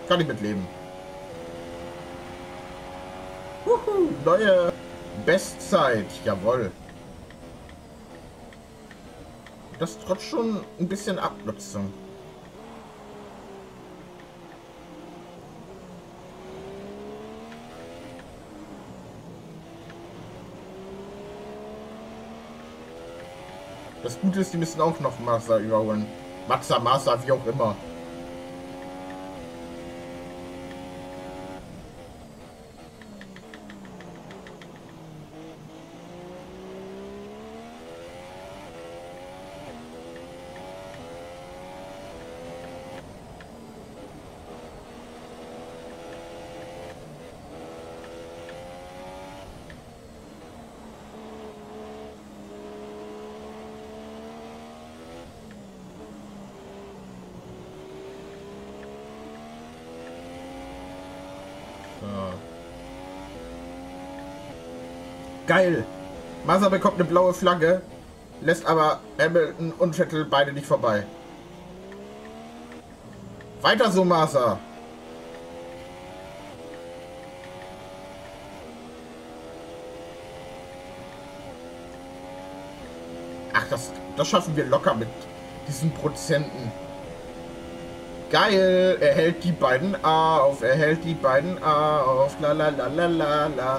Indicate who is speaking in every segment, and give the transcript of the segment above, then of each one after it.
Speaker 1: Kann ich mitleben. Neue Bestzeit. Jawohl. Das trotz schon ein bisschen Abnutzung. Das Gute ist, die müssen auch noch Mazda überholen. Mazda, wie auch immer. Geil. Massa bekommt eine blaue Flagge, lässt aber Hamilton und Vettel beide nicht vorbei. Weiter so, Massa. Ach, das schaffen wir locker mit diesen Prozenten. Geil. Er hält die beiden auf. Er hält die beiden auf. La la la la la la.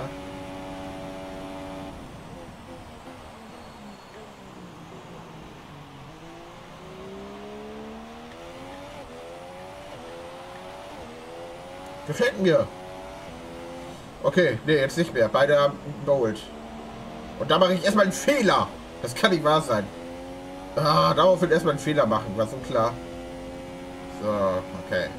Speaker 1: Gefällt mir. Okay, nee, jetzt nicht mehr. Beide haben geholt. Und da mache ich erstmal einen Fehler. Das kann nicht wahr sein. Ah, darauf wird erstmal einen Fehler machen. War so klar. So, okay.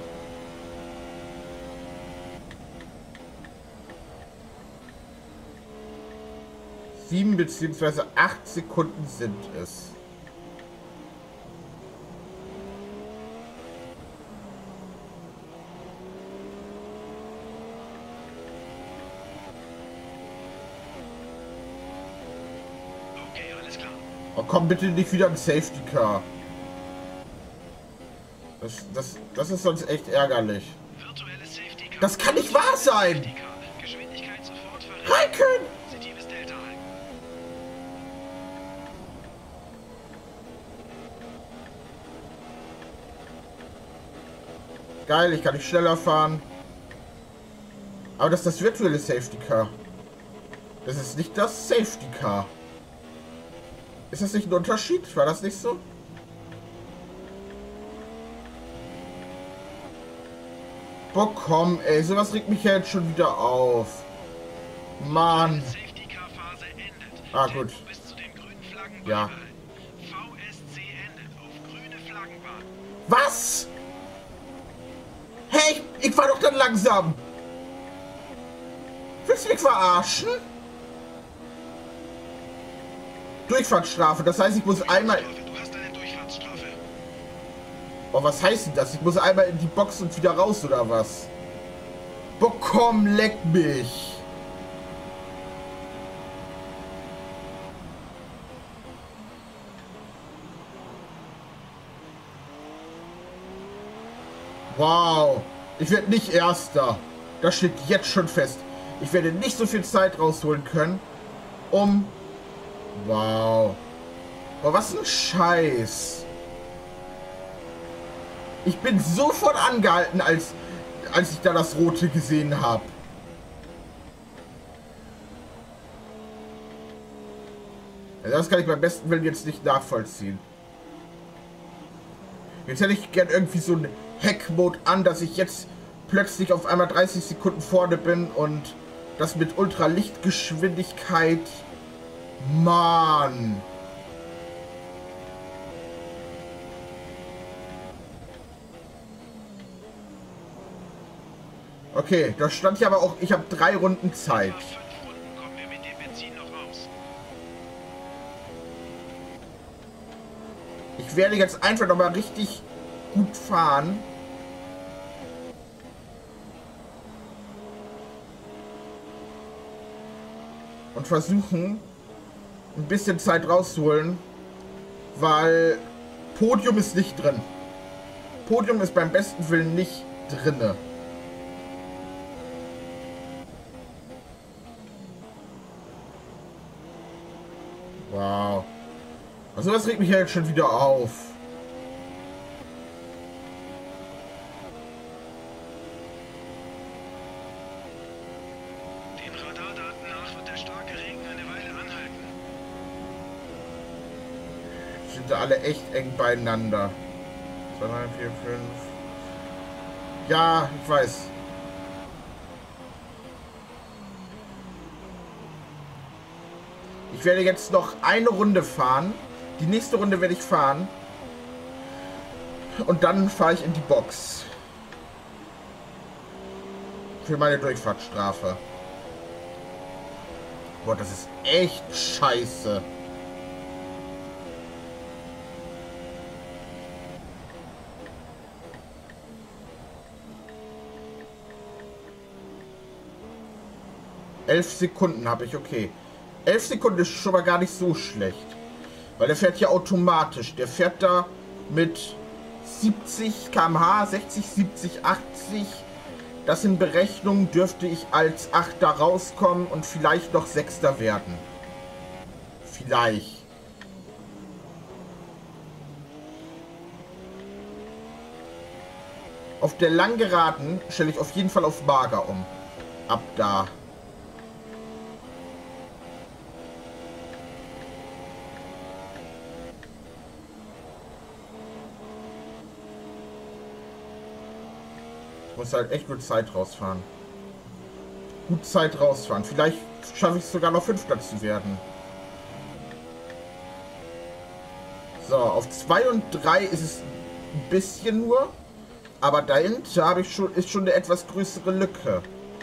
Speaker 1: Sieben bzw. 8 Sekunden sind es. Oh, komm bitte nicht wieder ein Safety Car. Das ist sonst echt ärgerlich. Das kann nicht wahr sein! Raikön! Geil, ich kann nicht schneller fahren. Aber das ist das virtuelle Safety Car. Das ist nicht das Safety Car. Ist das nicht ein Unterschied? War das nicht so? Boah, komm, ey, sowas regt mich ja jetzt schon wieder auf. Mann. Ah, gut. Ja. Was? Hey, ich fahr doch dann langsam. Willst du mich verarschen? Durchfahrtsstrafe, das heißt, ich muss einmal... Oh, was heißt denn das? Ich muss einmal in die Box und wieder raus, oder was? Boah, komm, leck mich! Wow! Ich werde nicht Erster. Das steht jetzt schon fest. Ich werde nicht so viel Zeit rausholen können, um... Wow. Oh, was ein Scheiß. Ich bin sofort angehalten, als ich da das Rote gesehen habe. Also das kann ich beim besten Willen jetzt nicht nachvollziehen. Jetzt hätte ich gern irgendwie so einen Hack-Mode an, dass ich jetzt plötzlich auf einmal 30 Sekunden vorne bin und das mit Ultralichtgeschwindigkeit... Mann! Okay, da stand ja aber auch, ich habe 3 Runden Zeit. Ich werde jetzt einfach nochmal richtig gut fahren. Und versuchen, ein bisschen Zeit rauszuholen, weil Podium ist nicht drin. Podium ist beim besten Willen nicht drinne. Wow. Also das regt mich ja jetzt schon wieder auf.
Speaker 2: Den Radardaten nach wird der starke Regen eine Weile anhalten.
Speaker 1: Sind alle echt eng beieinander. 2, 3, 4, 5. Ja, ich weiß. Ich werde jetzt noch eine Runde fahren. Die nächste Runde werde ich fahren. Und dann fahre ich in die Box. Für meine Durchfahrtsstrafe. Boah, das ist echt scheiße. Elf Sekunden habe ich, okay. 11 Sekunden ist schon mal gar nicht so schlecht. Weil der fährt ja automatisch. Der fährt da mit 70 km/h, 60, 70, 80. Das in Berechnung dürfte ich als Achter rauskommen und vielleicht noch Sechster werden. Vielleicht. Auf der Langgeraden stelle ich auf jeden Fall auf Mager um. Ab da. Muss halt echt gut Zeit rausfahren. Gut Zeit rausfahren. Vielleicht schaffe ich es sogar noch Fünfter zu werden. So, auf 2 und 3 ist es ein bisschen nur. Aber dahinter habe ich schon, ist schon eine etwas größere Lücke.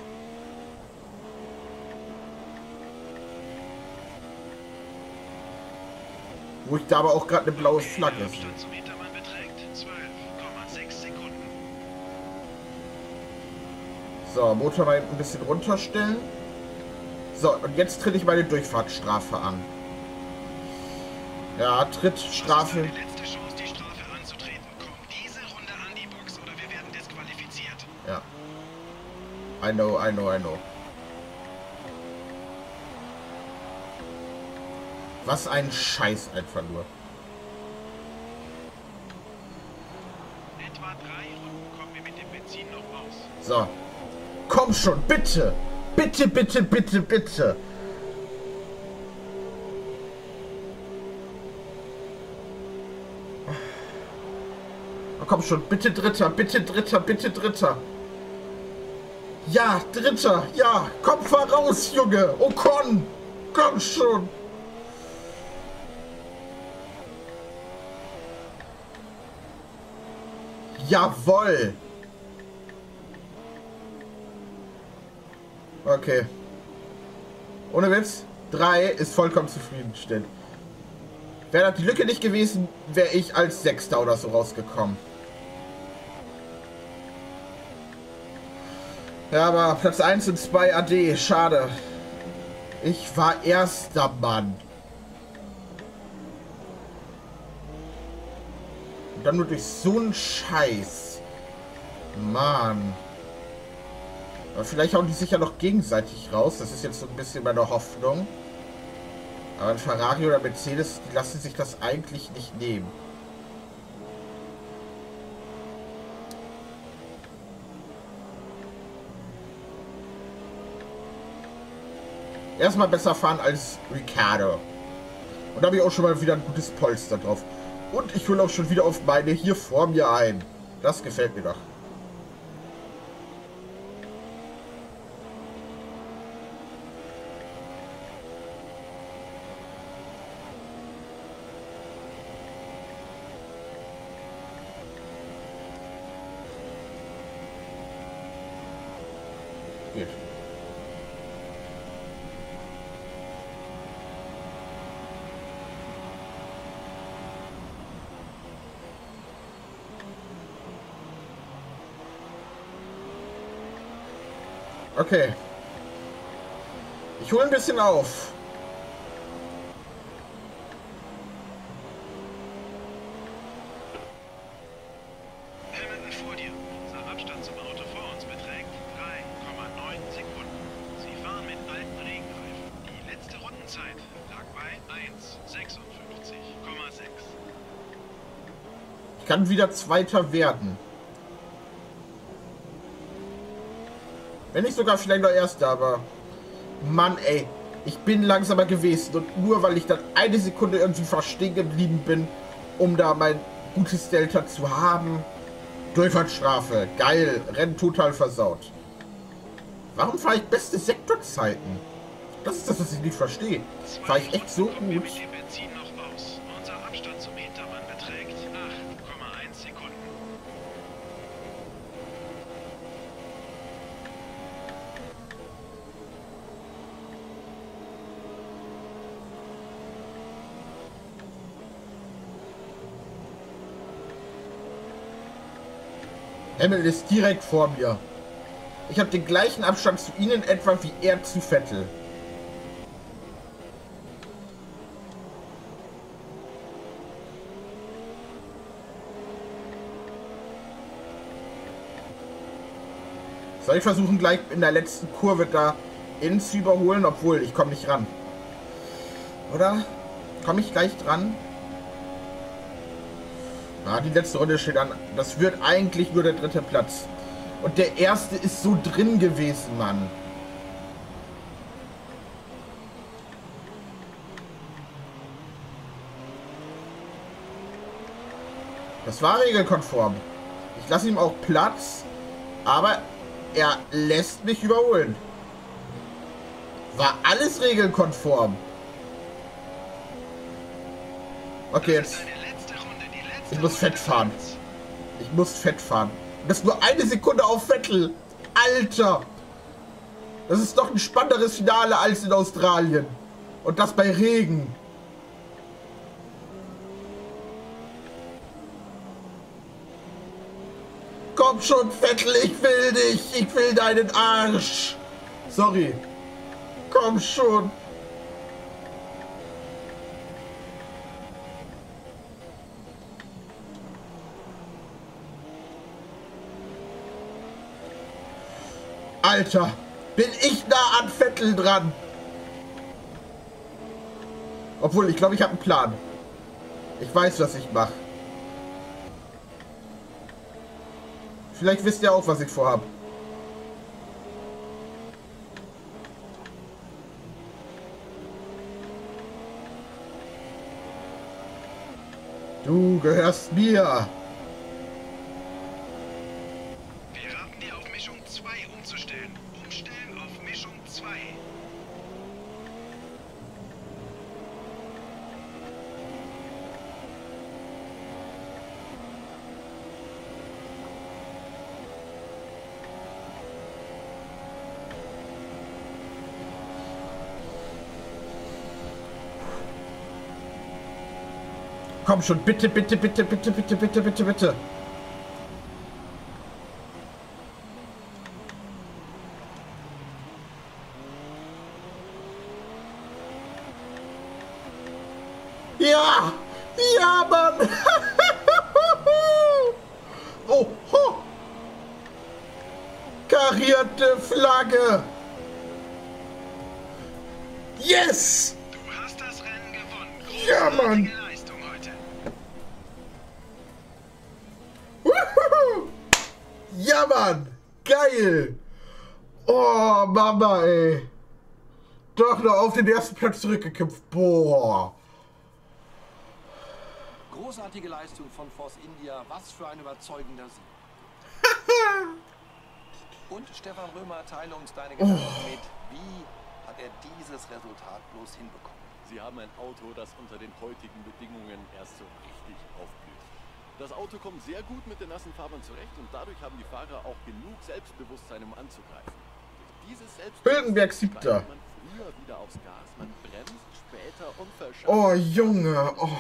Speaker 1: Wo ich da aber auch gerade eine blaue Flagge sehe. So, Motor mal ein bisschen runterstellen. So, und jetzt tritt ich meine Durchfahrtsstrafe an. Ja, Trittstrafe.
Speaker 2: Die letzte Chance, die Strafe anzutreten. Komm diese Runde an die Box oder wir werden disqualifiziert.
Speaker 1: Ja. I know, I know, I know. Was ein Scheiß einfach nur.
Speaker 2: Etwa 3 Runden kommen wir mit dem Benzin noch raus.
Speaker 1: So. Komm schon, bitte. Bitte, bitte, bitte, bitte. Oh, komm schon, bitte Dritter, bitte Dritter, bitte Dritter. Ja, Dritter, ja. Komm, fahr raus, Junge. Oh, komm. Komm schon. Jawohl. Okay. Ohne Witz. 3 ist vollkommen zufriedenstellend. Wäre das die Lücke nicht gewesen, wäre ich als Sechster oder so rausgekommen. Ja, aber Platz 1 und 2 AD. Schade. Ich war erster Mann. Und dann nur durch so einen Scheiß. Mann. Aber vielleicht hauen die sich ja noch gegenseitig raus. Das ist jetzt so ein bisschen meine Hoffnung. Aber ein Ferrari oder Mercedes, die lassen sich das eigentlich nicht nehmen. Erstmal besser fahren als Ricciardo. Und da habe ich auch schon mal wieder ein gutes Polster drauf. Und ich hole auch schon wieder auf meine hier vor mir ein. Das gefällt mir doch. Geht. Okay. Ich hole ein bisschen auf.
Speaker 2: Hamilton vor dir. Unser Abstand zum Auto vor uns beträgt 3,9 Sekunden. Sie fahren mit alten Regenreifen. Die letzte Rundenzeit lag bei
Speaker 1: Ich kann wieder Zweiter werden. Wenn nicht sogar vielleicht noch Erster, aber... Mann, ey. Ich bin langsamer gewesen. Und nur weil ich dann eine Sekunde irgendwie verstehen geblieben bin, um da mein gutes Delta zu haben. Durchfahrtsstrafe. Geil. Rennen total versaut. Warum fahre ich beste Sektorzeiten? Das ist das, was ich nicht verstehe. Fahre ich echt so gut?
Speaker 2: Unser Abstand zum Hintermann beträgt 8,1 Sekunden.
Speaker 1: Hamilton ist direkt vor mir. Ich habe den gleichen Abstand zu Ihnen etwa wie er zu Vettel. Soll ich versuchen, gleich in der letzten Kurve da ihn zu überholen? Obwohl, ich komme nicht ran. Oder? Komme ich gleich dran? Ah, die letzte Runde steht an. Das wird eigentlich nur der 3. Platz. Und der erste ist so drin gewesen, Mann. Das war regelkonform. Ich lasse ihm auch Platz, aber er lässt mich überholen. War alles regelkonform. Okay, jetzt. Ich muss fett fahren. Ich muss fett fahren. Das ist nur eine Sekunde auf Vettel. Alter. Das ist doch ein spannenderes Finale als in Australien. Und das bei Regen. Komm schon, Vettel, ich will dich. Ich will deinen Arsch. Sorry. Komm schon. Alter, bin ich nah an Vettel dran. Obwohl, ich glaube, ich habe einen Plan. Ich weiß, was ich mache. Vielleicht wisst ihr auch, was ich vorhab. Du gehörst mir.
Speaker 2: Wir raten dir auf Mischung 2 umzustellen. Umstellen auf Mischung 2.
Speaker 1: Komm schon, bitte, bitte, bitte, bitte, bitte, bitte, bitte, bitte. Ja! Ja, Mann! Oh, ho! Karierte Flagge! Yes!
Speaker 2: Du hast das Rennen gewonnen.
Speaker 1: Ja, Mann!
Speaker 2: Leistung heute.
Speaker 1: Ja, Mann! Geil! Oh, Mama, ey! Doch noch auf den ersten Platz zurückgekämpft. Boah!
Speaker 3: Großartige Leistung von Force India. Was für ein überzeugender Sieg. Und Stefan Römer, teile uns deine Gedanken mit. Wie hat er dieses Resultat bloß hinbekommen?
Speaker 4: Sie haben ein Auto, das unter den heutigen Bedingungen erst so richtig aufblüht. Das Auto kommt sehr gut mit den nassen Fahrbahn zurecht und dadurch haben die Fahrer auch genug Selbstbewusstsein, um anzugreifen. Durch dieses
Speaker 1: Hülkenberg
Speaker 4: Selbstbewusstsein
Speaker 1: 7.
Speaker 4: steigt man früher wieder aufs Gas, man bremst später und verschafft.
Speaker 1: Oh, Junge! Oh.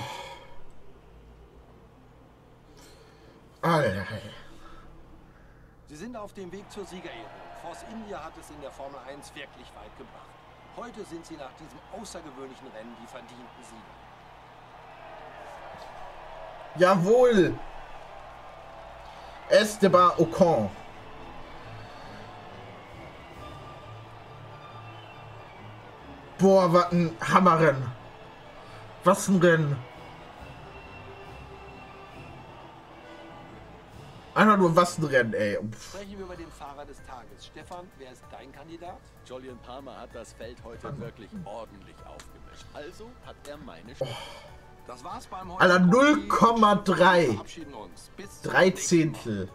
Speaker 1: Alter.
Speaker 3: Sie sind auf dem Weg zur Siegerehrung. Force India hat es in der Formel 1 wirklich weit gebracht. Heute sind sie nach diesem außergewöhnlichen Rennen die verdienten Sieger.
Speaker 1: Jawohl! Esteban Ocon. Boah, was ein Hammerrennen. Was ein Rennen. einfach nur, was ein Rennen, ey.
Speaker 3: Sprechen wir über den Fahrer des Tages. Stefan, wer ist dein Kandidat?
Speaker 4: Julian Palmer hat das Feld heute wirklich ordentlich aufgemischt. Also hat er meine Stimme.
Speaker 3: Das war's beim
Speaker 1: Alter,
Speaker 3: heutigen
Speaker 1: 0,3.
Speaker 3: Verabschieden uns. Bis zum
Speaker 1: 3
Speaker 3: nächsten Mal.
Speaker 1: Zehntel.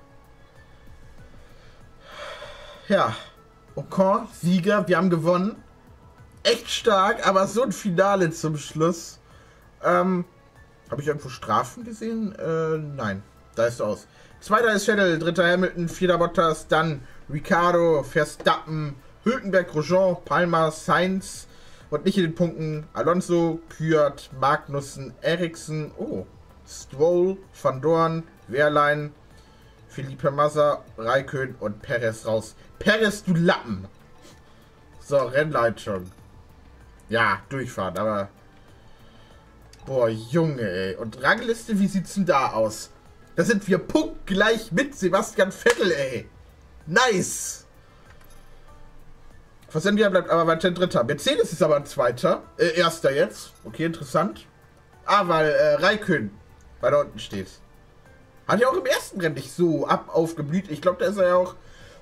Speaker 1: Ja. Ocon, Sieger, wir haben gewonnen. Echt stark, aber so ein Finale zum Schluss. Habe ich irgendwo Strafen gesehen? Nein. Da ist es aus. Zweiter ist Vettel, dritter Hamilton, vierter Bottas, dann Ricciardo, Verstappen, Hülkenberg, Grosjean, Palmer, Sainz und nicht in den Punkten Alonso, Kvyat, Magnussen, Ericsson, Stroll, Van Dorn, Wehrlein, Felipe Massa, Raikön und Perez raus. Perez, du Lappen! So, Rennleitung. Ja, durchfahren, aber... Boah, Junge, ey. Und Rangliste, wie sieht's denn da aus? Da sind wir punktgleich mit Sebastian Vettel, ey. Nice! Verstappen bleibt aber weiterhin Dritter. Mercedes ist aber ein Zweiter. Erster jetzt. Okay, interessant. Weil Raikön weiter unten steht. Hat ja auch im ersten Rennen nicht so aufgeblüht. Ich glaube, da ist er ja auch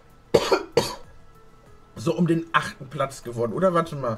Speaker 1: so um den 8. Platz geworden. Oder warte mal.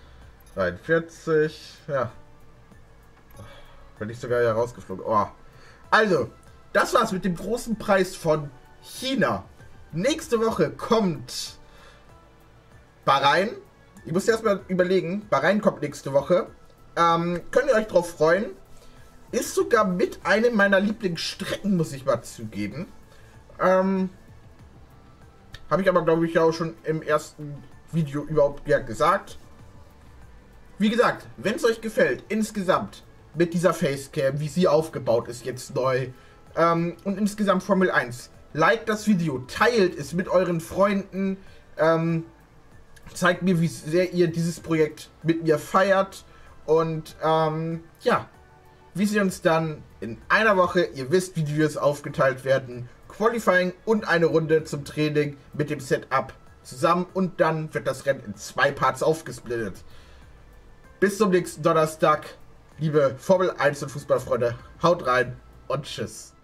Speaker 1: 43. Ja. Bin ich sogar ja rausgeflogen. Also, das war's mit dem großen Preis von China. Nächste Woche kommt Bahrain. Ich muss erstmal überlegen. Bahrain kommt nächste Woche. Könnt ihr euch drauf freuen. Ist sogar mit einem meiner Lieblingsstrecken, muss ich mal zugeben. Habe ich aber, glaube ich, ja auch schon im ersten Video überhaupt gesagt. Wie gesagt, wenn es euch gefällt, insgesamt mit dieser Facecam, wie sie aufgebaut ist, jetzt neu, und insgesamt Formel 1, liked das Video, teilt es mit euren Freunden, zeigt mir, wie sehr ihr dieses Projekt mit mir feiert und ja, wir sehen uns dann in einer Woche. Ihr wisst, wie die Videos aufgeteilt werden. Qualifying und eine Runde zum Training mit dem Setup zusammen. Und dann wird das Rennen in 2 Parts aufgesplittet. Bis zum nächsten Donnerstag. Liebe Formel 1 und Fußballfreunde, haut rein und tschüss.